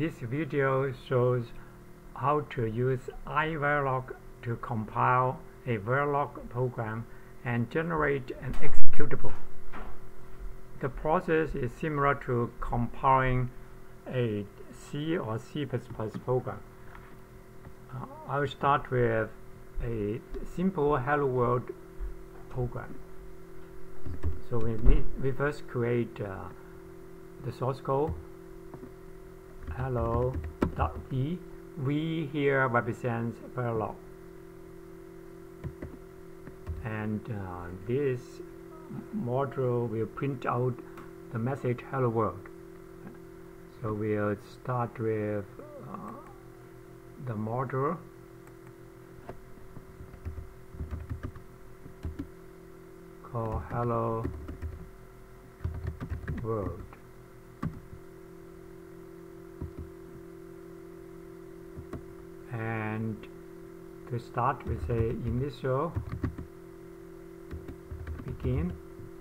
This video shows how to use iverilog to compile a verilog program and generate an executable. The process is similar to compiling a C or C++ program. I will start with a simple hello world program. So we first create the source code hello.v. V here represents verilog, and this module will print out the message hello world. So we'll start with the module called hello world. And to start, we say initial begin,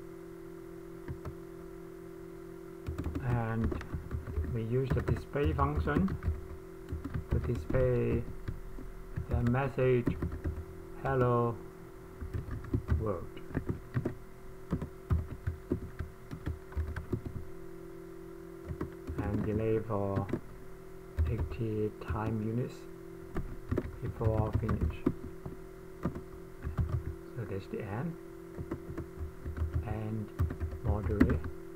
and we use the display function to display the message hello world. And delay for 80 time units before finish. So that's the end and module.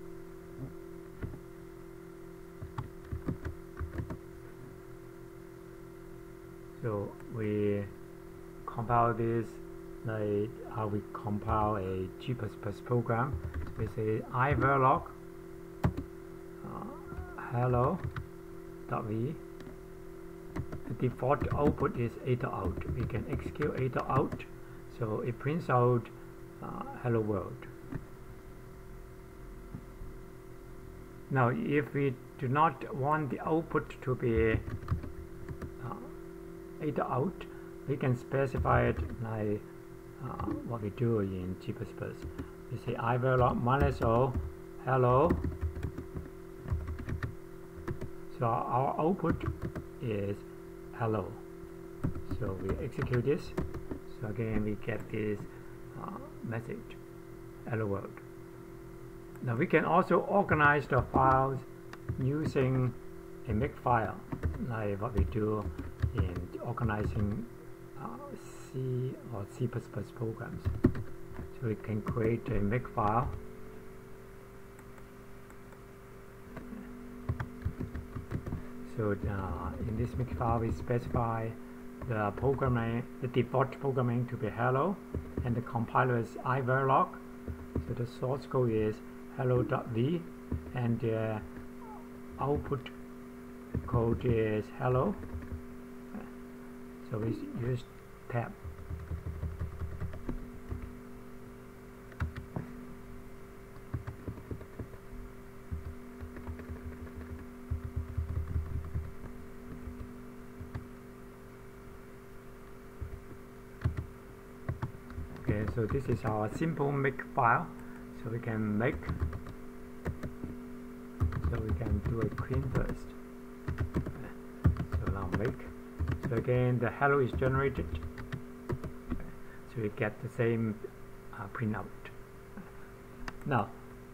So we compile this like how we compile a G++ program. We say iverilog hello.v. The default output is out. We can execute out, so it prints out hello world. Now if we do not want the output to be out, we can specify it like what we do in G++. We say iverilog -o hello. So our output is hello. So we execute this. So again we get this message hello world. Now we can also organize the files using a Makefile, like what we do in organizing C or C++ programs. So we can create a Makefile. So in this Makefile we specify the programming, the default programming to be hello, and the compiler is iverilog. So the source code is hello.v, and the output code is hello. So we use tab. Okay, so this is our simple Makefile. So we can make. So we can do a clean first. So now make. So again, the hello is generated. So we get the same printout. Now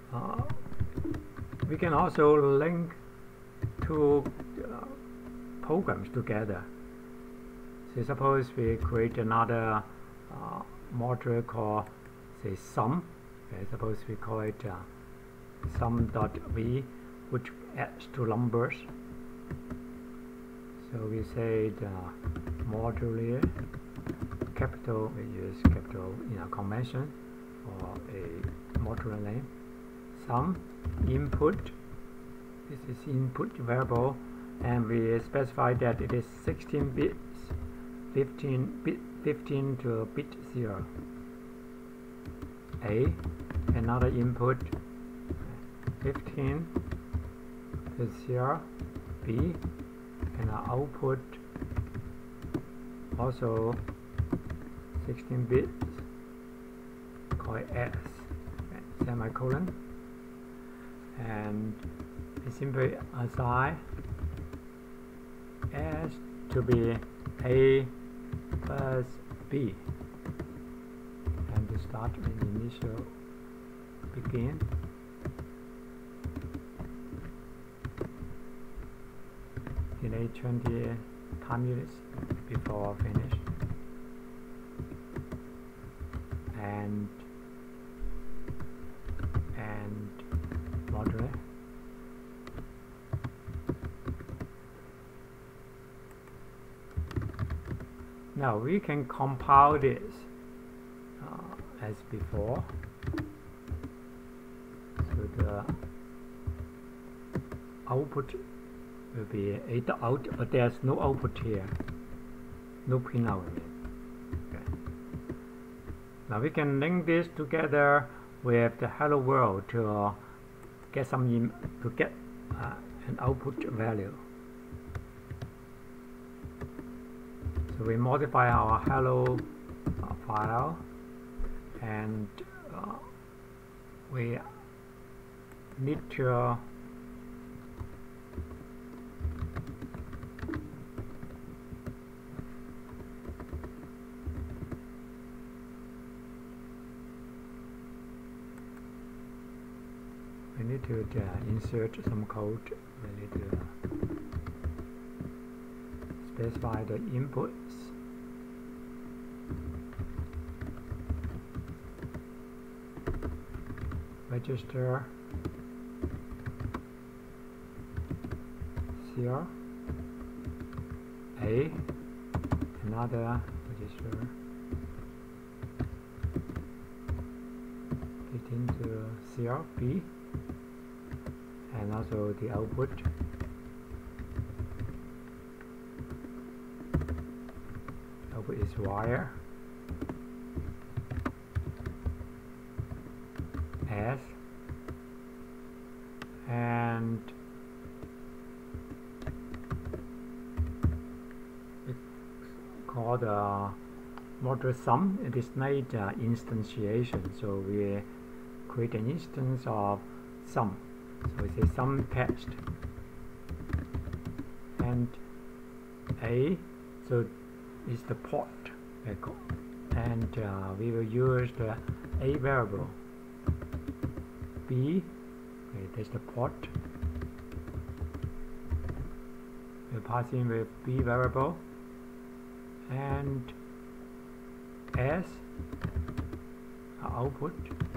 we can also link two programs together. So suppose we create another module called say sum. Okay, suppose we call it sum.v, which adds two numbers. So we say the module capital, we use capital in a convention for a module name. Sum input, this is input variable, and we specify that it is 16 bits, 15 to bit 0. A, another input 15 to 0. B, and our output also 16 bits, call it S, semicolon, and we simply assign S to be A plus B, and to start with initial begin. Delay 20 time units before finish, and module. Now we can compile this as before. So the output will be 8 out, but there's no output here, no pin out yet. Okay. Now we can link this together with the hello world to get an output value. So we modify our hello file, and we need to insert some code. We need to specify the inputs. Register here, A, another register, get into here, B, and also the output. Output is wire, S, and it's called module sum. It is not instantiation, so we create an instance of sum. So it's a sum test, and A, so is the port echo, and we will use the A variable. B, okay, that's the port. We'll pass in with B variable, and S, output.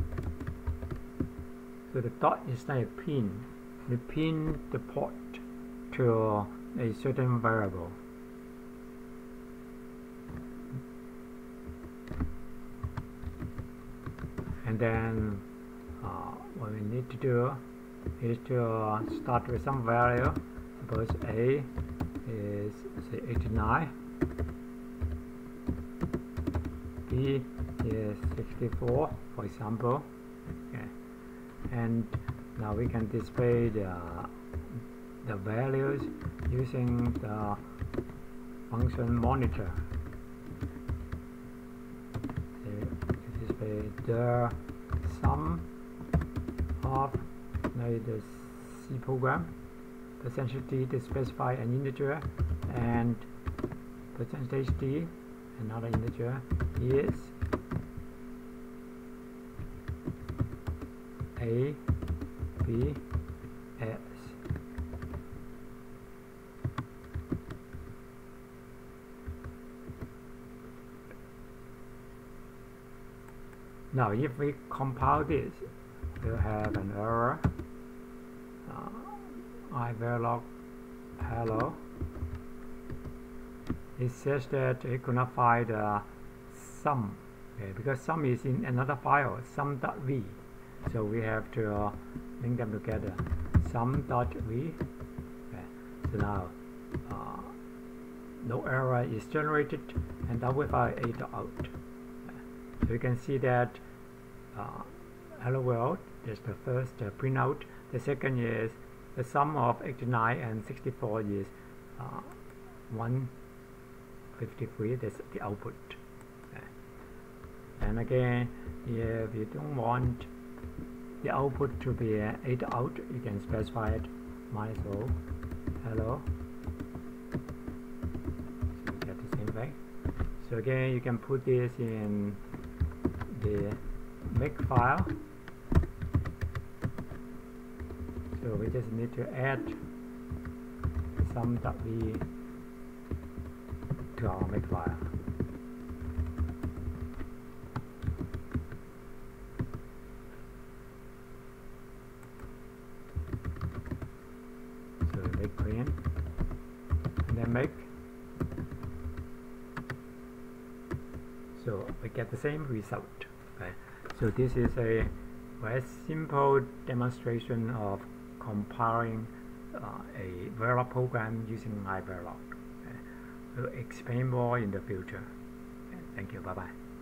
So the dot is like a pin. We pin the port to a certain variable. And then what we need to do is to start with some value. Suppose A is say 89, B is 64, for example. Okay. And now we can display the values using the function monitor. Display the sum of the C program, percentage D to specify an integer, and percentage D, another integer, is A, B, S. Now if we compile this, we'll have an error. iverilog hello. It says that it could not find sum, okay, because sum is in another file, sum.v. So we have to link them together, sum.v. Okay. So now no error is generated, and that will file 8 out. Okay. So you can see that hello world is the first printout. The second is the sum of 89 and 64 is 153. That's the output. Okay. And again, if you don't want the output to be 8 out, you can specify it -o hello Okay, so again you can put this in the Makefile. So we just need to add some .v to our Makefile. So we make clean and then make. So we get the same result. Okay? So this is a very simple demonstration of compiling a verilog program using iverilog. Okay? We'll explain more in the future. Okay? Thank you. Bye bye.